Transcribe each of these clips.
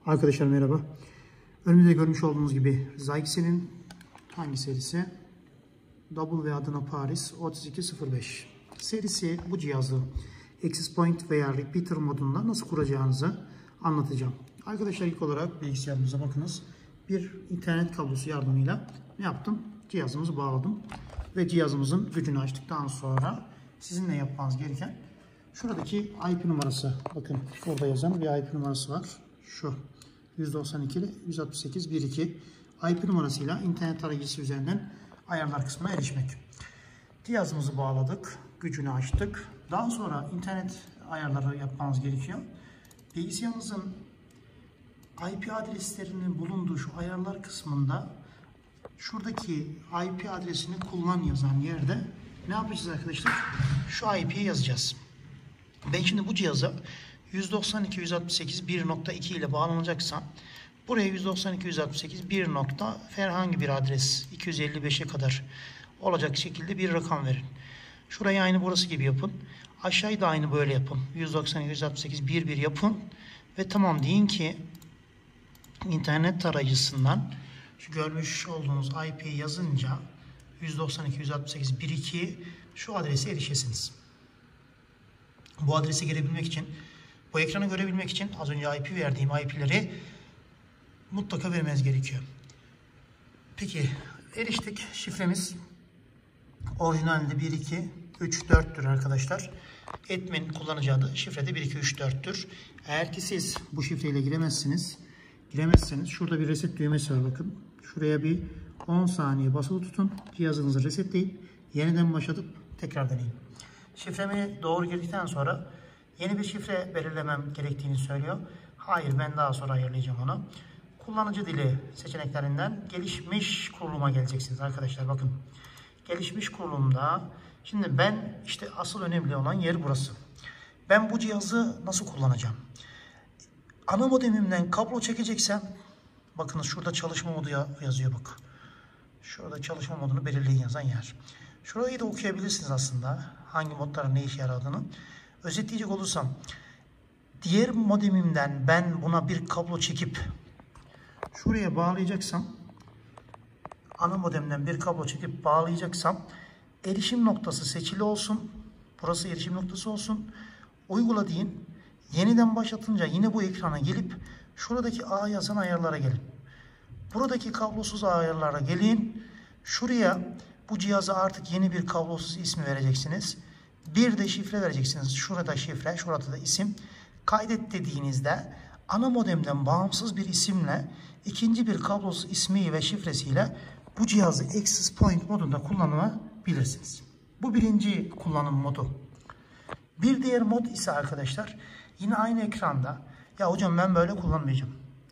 Arkadaşlar merhaba. Önümüzde görmüş olduğunuz gibi Zyxen'in hangi serisi? W adına Paris 3205 serisi bu cihazı Access Point veya Repeater modunda nasıl kuracağınızı anlatacağım. Arkadaşlar ilk olarak bilgisayarımıza bakınız. Bir internet kablosu yardımıyla ne yaptım? Cihazımızı bağladım. Ve cihazımızın gücünü açtıktan sonra sizinle yapmanız gereken şuradaki IP numarası. Bakın orada yazan bir IP numarası var. Şu 192 168 12 IP numarasıyla internet arayüzü üzerinden ayarlar kısmına erişmek. Cihazımızı bağladık. Gücünü açtık. Daha sonra internet ayarları yapmanız gerekiyor. Bilgisayarınızın IP adreslerinin bulunduğu şu ayarlar kısmında şuradaki IP adresini kullan yazan yerde ne yapacağız arkadaşlar? Şu IP'yi yazacağız. Ben şimdi bu cihaza 192.168.1.2 ile bağlanacaksam buraya 192.168.1. herhangi bir adres 255'e kadar olacak şekilde bir rakam verin. Şurayı aynı burası gibi yapın. Aşağıyı da aynı böyle yapın. 192.168.1.1 yapın ve tamam deyin ki internet tarayıcısından şu görmüş olduğunuz IP'yi yazınca 192.168.1.2 şu adrese erişesiniz. Bu adrese girebilmek için, bu ekranı görebilmek için az önce IP verdiğim IP'leri mutlaka vermeniz gerekiyor. Peki eriştik. Şifremiz orijinalde 1234'tür arkadaşlar. Admin kullanıcı adı şifrede 1234'tür. Eğer ki siz bu şifreyle giremezseniz şurada bir reset düğmesi var bakın. Şuraya bir 10 saniye basılı tutun. Cihazınızı resetleyin. Yeniden başlatıp tekrar deneyin. Şifremi doğru girdikten sonra yeni bir şifre belirlemem gerektiğini söylüyor. Hayır, ben daha sonra ayarlayacağım onu. Kullanıcı dili seçeneklerinden gelişmiş kuruluma geleceksiniz arkadaşlar. Bakın gelişmiş kurulumda şimdi ben işte asıl önemli olan yer burası. Ben bu cihazı nasıl kullanacağım? Ana modemimden kablo çekeceksem bakınız şurada çalışma modu yazıyor bak. Şurada çalışma modunu belirleyin yazan yer. Şurayı da okuyabilirsiniz aslında. Hangi modların ne işe yaradığını. Özetleyecek olursam diğer modemimden ben buna bir kablo çekip şuraya bağlayacaksam, ana modemden bir kablo çekip bağlayacaksam erişim noktası seçili olsun. Burası erişim noktası olsun. Uygula deyin. Yeniden başlatınca yine bu ekrana gelip şuradaki A yazan ayarlara gelin. Buradaki kablosuz ayarlara gelin. Şuraya bu cihaza artık yeni bir kablosuz ismi vereceksiniz. Bir de şifre vereceksiniz. Şurada şifre, şurada da isim. Kaydet dediğinizde ana modemden bağımsız bir isimle ikinci bir kablosuz ismi ve şifresiyle bu cihazı Access Point modunda kullanabilirsiniz. Bu birinci kullanım modu. Bir diğer mod ise arkadaşlar yine aynı ekranda. Ya hocam ben böyle kullanmayacağım.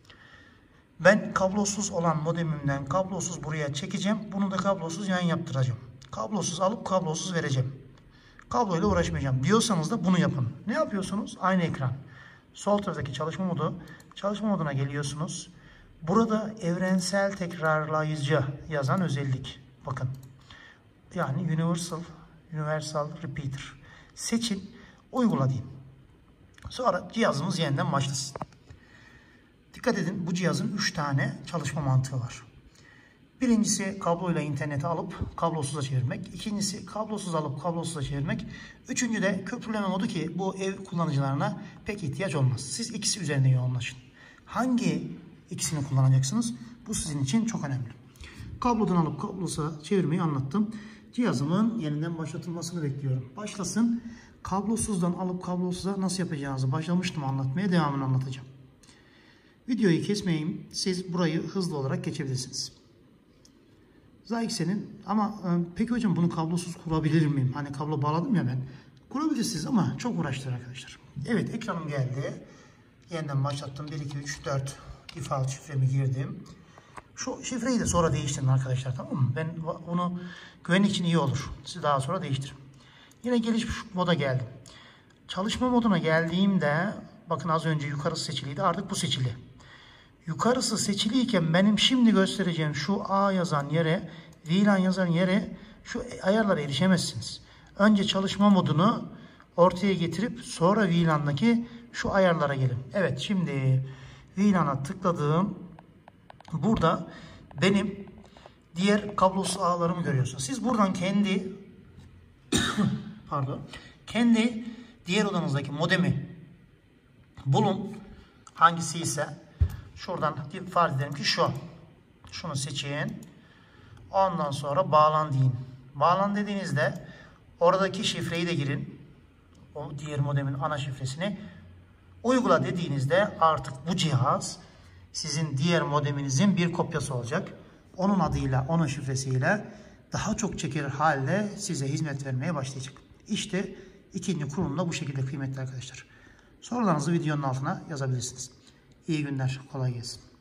Ben kablosuz olan modemimden kablosuz buraya çekeceğim. Bunu da kablosuz yan yaptıracağım. Kablosuz alıp kablosuz vereceğim. Kabloyla uğraşmayacağım diyorsanız da bunu yapın. Ne yapıyorsunuz? Aynı ekran. Sol taraftaki çalışma modu. Çalışma moduna geliyorsunuz. Burada evrensel tekrarlayıcı yazan özellik. Bakın. Yani Universal Repeater. Seçin. Uygula deyin. Sonra cihazımız yeniden başlasın. Dikkat edin, bu cihazın 3 tane çalışma mantığı var. Birincisi kabloyla interneti alıp kablosuza çevirmek. İkincisi kablosuz alıp kablosuza çevirmek. Üçüncü de köprüleme modu ki bu ev kullanıcılarına pek ihtiyaç olmaz. Siz ikisi üzerine yoğunlaşın. Hangi ikisini kullanacaksınız? Bu sizin için çok önemli. Kablodan alıp kablosuza çevirmeyi anlattım. Cihazımın yeniden başlatılmasını bekliyorum. Başlasın. Kablosuzdan alıp kablosuza nasıl yapacağınızı başlamıştım anlatmaya, devamını anlatacağım. Videoyu kesmeyeyim. Siz burayı hızlı olarak geçebilirsiniz. Zyxen'in ama peki hocam bunu kablosuz kurabilir miyim? Hani kablo bağladım ya ben. Kurabilirsiniz ama çok uğraştır arkadaşlar. Evet, ekranım geldi. Yeniden başlattım. 1, 2, 3, 4 default şifremi girdim. Şu şifreyi de sonra değiştirin arkadaşlar, tamam mı? Ben bunu güvenlik için iyi olur. Siz daha sonra değiştirin. Yine gelişmiş moda geldim. Çalışma moduna geldiğimde bakın az önce yukarısı seçiliydi. Artık bu seçili. Yukarısı seçiliyken benim şimdi göstereceğim şu A yazan yere, VLAN yazan yere şu ayarlara erişemezsiniz. Önce çalışma modunu ortaya getirip sonra VLAN'daki şu ayarlara gelin. Evet, şimdi VLAN'a tıkladığım burada benim diğer kablosuz ağlarımı görüyorsunuz. Siz buradan kendi kendi diğer odanızdaki modemi bulun. Hangisi ise şuradan farz edelim ki şu. Şunu seçin. Ondan sonra bağlan deyin. Bağlan dediğinizde oradaki şifreyi de girin. O diğer modemin ana şifresini. Uygula dediğinizde artık bu cihaz sizin diğer modeminizin bir kopyası olacak. Onun adıyla, onun şifresiyle daha çok çekilir halde size hizmet vermeye başlayacak. İşte ikinci kurulum da bu şekilde kıymetli arkadaşlar. Sorularınızı videonun altına yazabilirsiniz. İyi günler, kolay gelsin.